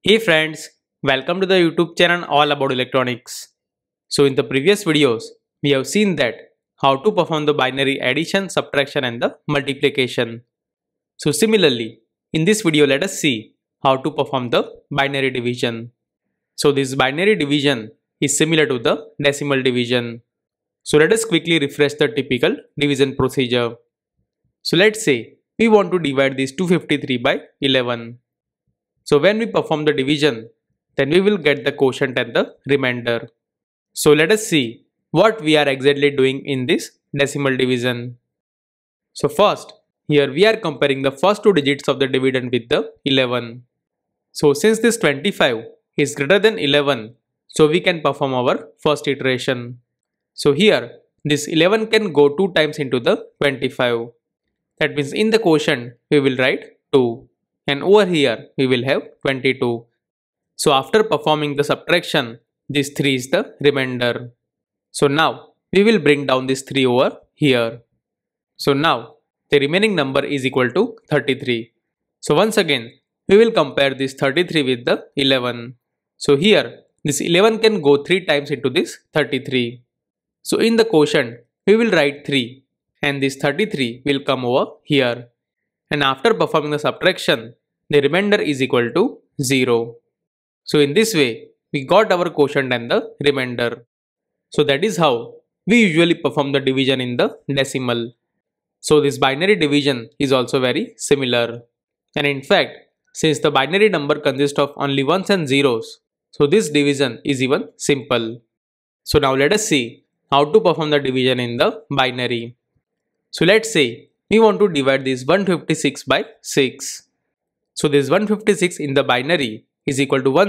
Hey friends, welcome to the YouTube channel all about electronics. So in the previous videos, we have seen that how to perform the binary addition, subtraction and the multiplication. So similarly, in this video let us see how to perform the binary division. So this binary division is similar to the decimal division. So let us quickly refresh the typical division procedure. So let's say we want to divide this 253 by 11. So when we perform the division, then we will get the quotient and the remainder. So let us see what we are exactly doing in this decimal division. So first, here we are comparing the first two digits of the dividend with the 11. So since this 25 is greater than 11, so we can perform our first iteration. So here, this 11 can go 2 times into the 25. That means in the quotient, we will write 2. And over here we will have 22. So after performing the subtraction, this 3 is the remainder. So now we will bring down this 3 over here. So now the remaining number is equal to 33. So once again we will compare this 33 with the 11. So here this 11 can go 3 times into this 33. So in the quotient we will write 3 and this 33 will come over here. And after performing the subtraction, the remainder is equal to 0. So in this way, we got our quotient and the remainder. So that is how we usually perform the division in the decimal. So this binary division is also very similar. And in fact, since the binary number consists of only ones and zeros, so this division is even simple. So now let us see how to perform the division in the binary. So let's say we want to divide this 156 by 6. So this 156 in the binary is equal to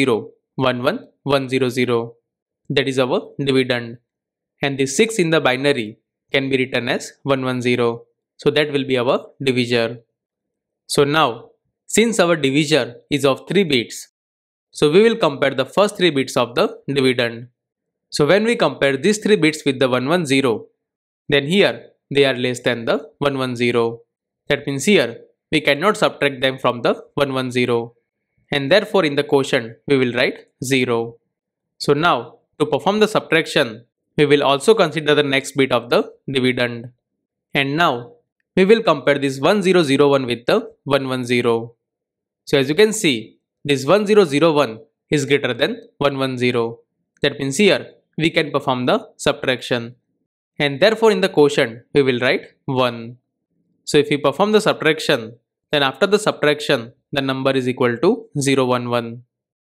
100111100. That is our dividend. And this 6 in the binary can be written as 110. So that will be our divisor. So now, since our divisor is of 3 bits, so we will compare the first 3 bits of the dividend. So when we compare these 3 bits with the 110, then here they are less than the 110. That means here we cannot subtract them from the 110. And therefore in the quotient we will write 0. So now to perform the subtraction, we will also consider the next bit of the dividend. And now we will compare this 1001 with the 110. So as you can see, this 1001 is greater than 110. That means here we can perform the subtraction. And therefore in the quotient we will write 1. So if we perform the subtraction, then after the subtraction the number is equal to 011.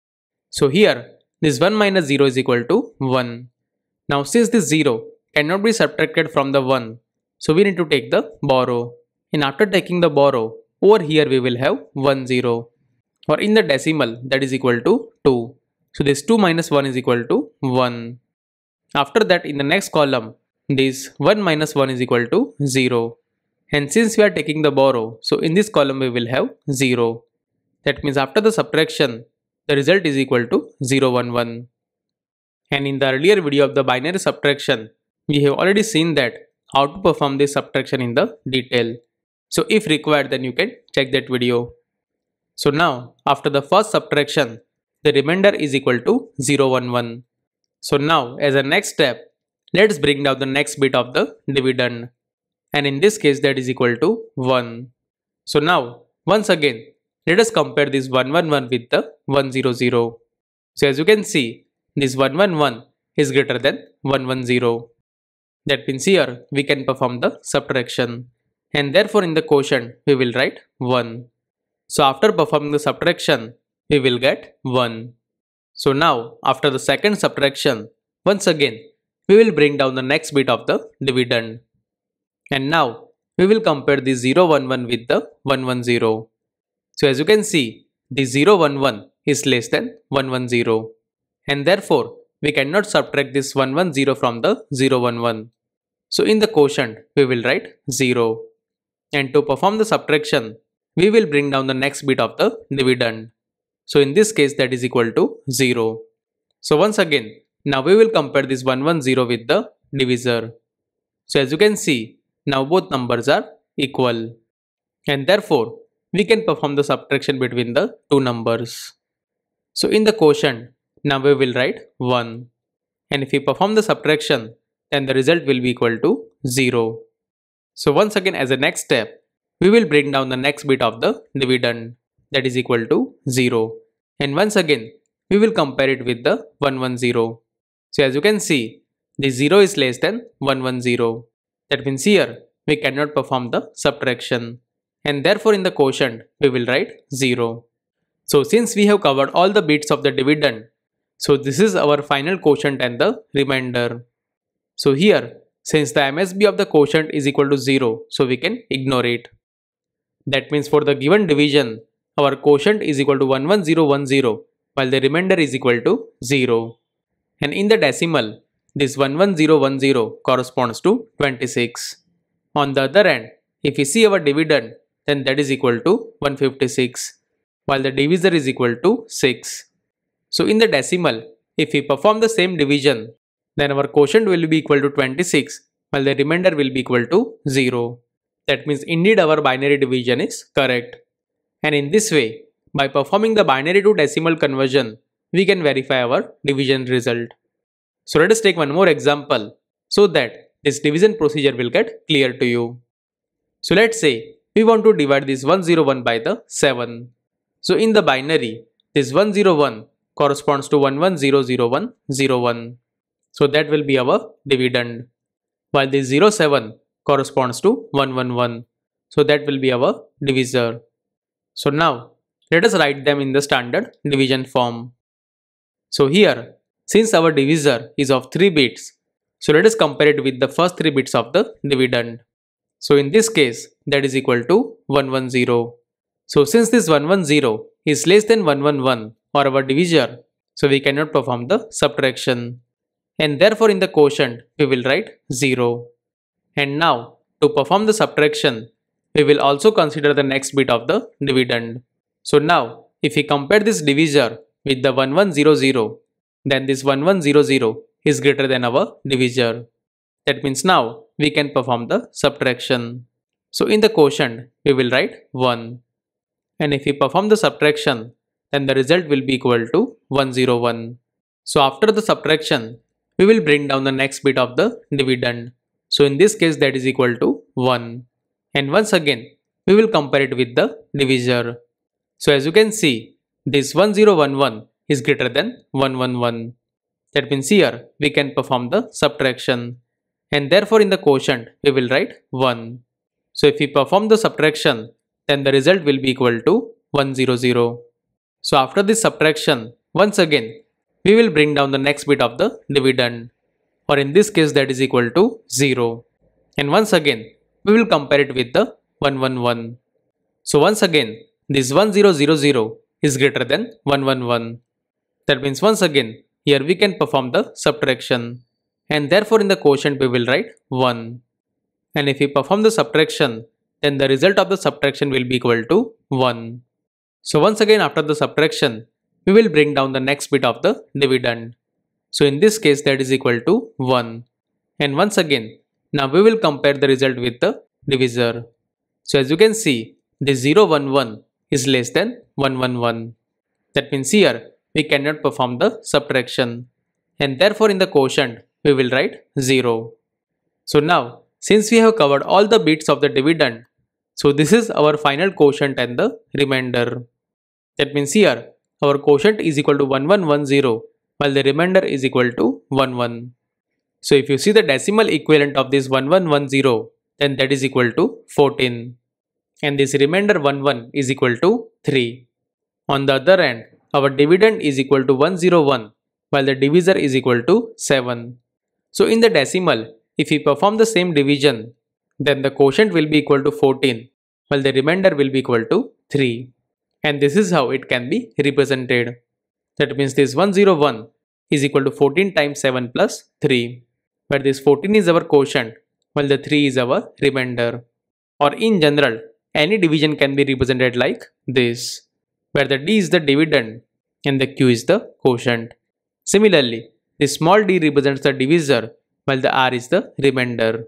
So here this 1 minus 0 is equal to 1. Now since this 0 cannot be subtracted from the 1, so we need to take the borrow. And after taking the borrow, over here we will have 10. Or in the decimal that is equal to 2. So this 2 minus 1 is equal to 1. After that in the next column, this 1 minus 1 is equal to 0. And since we are taking the borrow, so in this column we will have 0. That means after the subtraction, the result is equal to 011. And in the earlier video of the binary subtraction, we have already seen that how to perform this subtraction in the detail. So if required, then you can check that video. So now after the first subtraction, the remainder is equal to 011. So now as a next step, let's bring down the next bit of the dividend. And in this case that is equal to 1. So now once again let us compare this 111 with the 100. So as you can see, this 111 is greater than 110. That means here we can perform the subtraction. And therefore in the quotient we will write 1. So after performing the subtraction we will get 1. So now after the second subtraction, once again we will bring down the next bit of the dividend. And now we will compare the 011 with the 110. So as you can see, the 011 is less than 110. And therefore we cannot subtract this 110 from the 011. So in the quotient we will write 0. And to perform the subtraction, we will bring down the next bit of the dividend. So in this case that is equal to 0. So once again, now we will compare this 110 with the divisor. So as you can see, now both numbers are equal. And therefore we can perform the subtraction between the two numbers. So in the quotient, now we will write 1. And if we perform the subtraction, then the result will be equal to 0. So once again, as a next step, we will bring down the next bit of the dividend, that is equal to 0. And once again, we will compare it with the 110. So as you can see, the 0 is less than 110. That means here, we cannot perform the subtraction. And therefore in the quotient, we will write 0. So since we have covered all the bits of the dividend, so this is our final quotient and the remainder. So here, since the MSB of the quotient is equal to 0, so we can ignore it. That means for the given division, our quotient is equal to 11010, while the remainder is equal to 0. And in the decimal, this 11010 corresponds to 26. On the other hand, if we see our dividend, then that is equal to 156, while the divisor is equal to 6. So in the decimal, if we perform the same division, then our quotient will be equal to 26, while the remainder will be equal to 0. That means indeed our binary division is correct. And in this way, by performing the binary to decimal conversion, we can verify our division result. So let us take one more example so that this division procedure will get clear to you. So let's say we want to divide this 101 by the 7. So in the binary, this 101 corresponds to 11000101. So that will be our dividend. While this 07 corresponds to 111. So that will be our divisor. So now let us write them in the standard division form. So here, since our divisor is of 3 bits, so let us compare it with the first 3 bits of the dividend. So in this case, that is equal to 110. So since this 110 is less than 111 or our divisor, so we cannot perform the subtraction. And therefore in the quotient, we will write 0. And now, to perform the subtraction, we will also consider the next bit of the dividend. So now, if we compare this divisor with the 1100, then this 1100 is greater than our divisor. That means now, we can perform the subtraction. So in the quotient, we will write 1. And if we perform the subtraction, then the result will be equal to 101. So after the subtraction, we will bring down the next bit of the dividend. So in this case, that is equal to 1. And once again, we will compare it with the divisor. So as you can see, this 1011 is greater than 111. That means here, we can perform the subtraction. And therefore in the quotient, we will write 1. So if we perform the subtraction, then the result will be equal to 100. So after this subtraction, once again, we will bring down the next bit of the dividend, or in this case that is equal to 0. And once again, we will compare it with the 111. So once again, this 1000 is greater than 111. That means once again, here we can perform the subtraction. And therefore in the quotient we will write 1. And if we perform the subtraction, then the result of the subtraction will be equal to 1. So once again after the subtraction, we will bring down the next bit of the dividend. So in this case that is equal to 1. And once again, now we will compare the result with the divisor. So as you can see, this 011 is less than 111. That means here we cannot perform the subtraction. And therefore in the quotient, we will write 0. So now, since we have covered all the bits of the dividend, so this is our final quotient and the remainder. That means here, our quotient is equal to 1110, while the remainder is equal to 11. So if you see the decimal equivalent of this 1110, then that is equal to 14. And this remainder 11 is equal to 3. On the other hand, our dividend is equal to 101, while the divisor is equal to 7. So in the decimal, if we perform the same division, then the quotient will be equal to 14, while the remainder will be equal to 3. And this is how it can be represented. That means this 101 is equal to 14 times 7 plus 3, where this 14 is our quotient, while the 3 is our remainder. Or in general, any division can be represented like this, where the d is the dividend and the q is the quotient. Similarly, the small d represents the divisor, while the r is the remainder.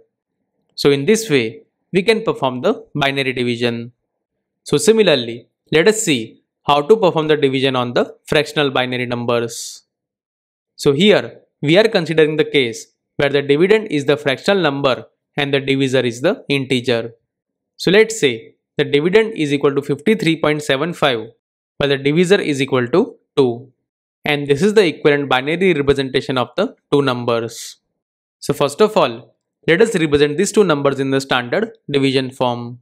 So in this way, we can perform the binary division. So similarly, let us see how to perform the division on the fractional binary numbers. So here we are considering the case where the dividend is the fractional number and the divisor is the integer. So let's say the dividend is equal to 53.75 while the divisor is equal to 2. And this is the equivalent binary representation of the two numbers. So first of all, let us represent these two numbers in the standard division form.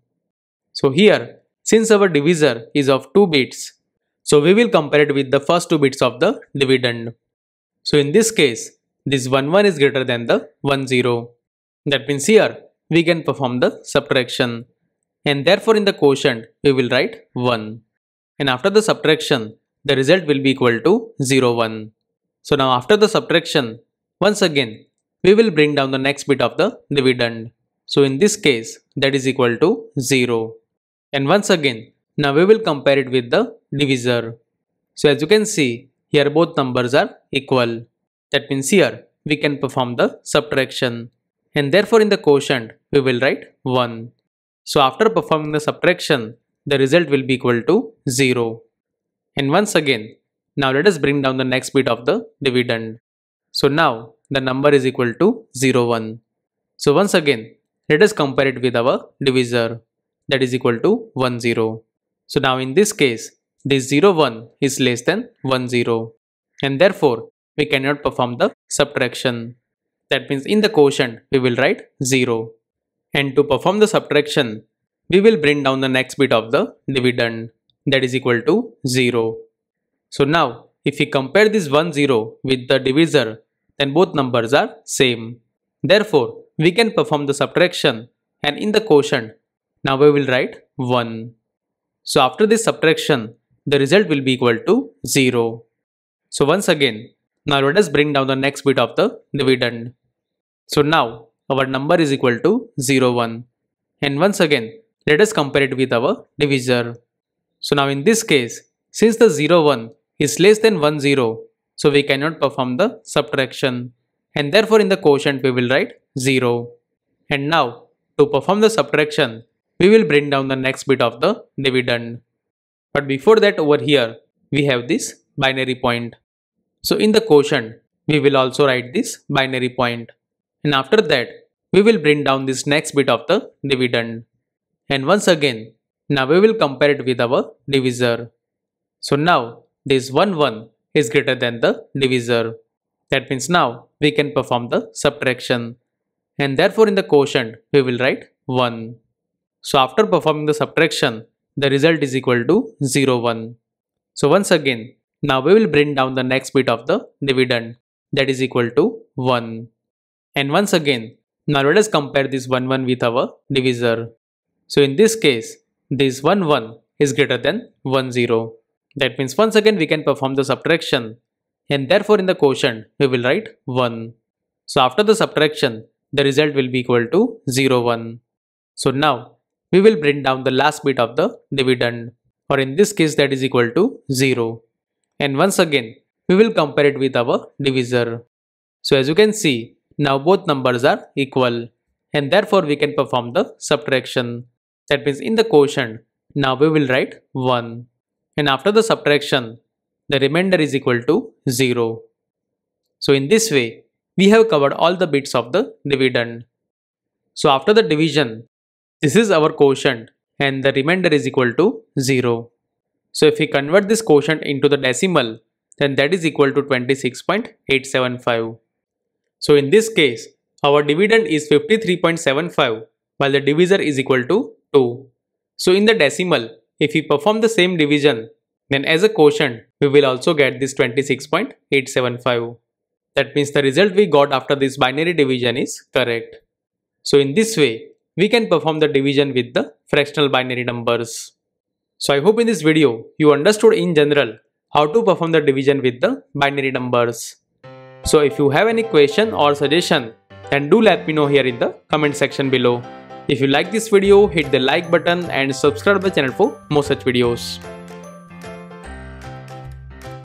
So here, since our divisor is of 2 bits, so we will compare it with the first 2 bits of the dividend. So in this case, this 1 is greater than the 1 0. That means here we can perform the subtraction, and therefore in the quotient we will write 1. And after the subtraction, the result will be equal to 0 1. So now after the subtraction, once again we will bring down the next bit of the dividend. So in this case that is equal to 0. And once again, now we will compare it with the divisor. So as you can see, here both numbers are equal. That means here we can perform the subtraction, and therefore in the quotient we will write 1. So after performing the subtraction, the result will be equal to 0. And once again, now let us bring down the next bit of the dividend. So now the number is equal to 0 1. So once again, let us compare it with our divisor, that is equal to 1 0. So now in this case, this 0 1 is less than 1 0, and therefore we cannot perform the subtraction. That means in the quotient we will write 0. And to perform the subtraction, we will bring down the next bit of the dividend, that is equal to 0. So now if we compare this 1 0 with the divisor, then both numbers are same. Therefore we can perform the subtraction, and in the quotient now we will write 1. So after this subtraction, the result will be equal to 0. So once again, now let us bring down the next bit of the dividend. So now our number is equal to 0 1. And once again, let us compare it with our divisor. So now in this case, since the 0 1 is less than 1 0, so we cannot perform the subtraction, and therefore in the quotient we will write 0. And now to perform the subtraction, we will bring down the next bit of the dividend. But before that, over here we have this binary point. So in the quotient we will also write this binary point, and after that we will bring down this next bit of the dividend. And once again, now we will compare it with our divisor. So now this 1 1 is greater than the divisor. That means now we can perform the subtraction, and therefore in the quotient we will write 1. So after performing the subtraction, the result is equal to 0 1. So once again, now we will bring down the next bit of the dividend, that is equal to 1. And once again, now let us compare this 1 1 with our divisor. So in this case, this 1 1 is greater than 1 0. That means once again we can perform the subtraction, and therefore in the quotient we will write 1. So after the subtraction, the result will be equal to 0 1. So now we will bring down the last bit of the dividend, or in this case that is equal to 0. And once again we will compare it with our divisor. So as you can see, now both numbers are equal, and therefore we can perform the subtraction. That means in the quotient now we will write 1, and after the subtraction the remainder is equal to 0. So in this way we have covered all the bits of the dividend. So after the division, this is our quotient and the remainder is equal to 0. So if we convert this quotient into the decimal, then that is equal to 26.875. So in this case, our dividend is 53.75 while the divisor is equal to 2. So in the decimal, if we perform the same division, then as a quotient, we will also get this 26.875. That means the result we got after this binary division is correct. So in this way, we can perform the division with the fractional binary numbers. So I hope in this video, you understood in general how to perform the division with the binary numbers. So if you have any question or suggestion, then do let me know here in the comment section below. If you like this video, hit the like button and subscribe the channel for more such videos.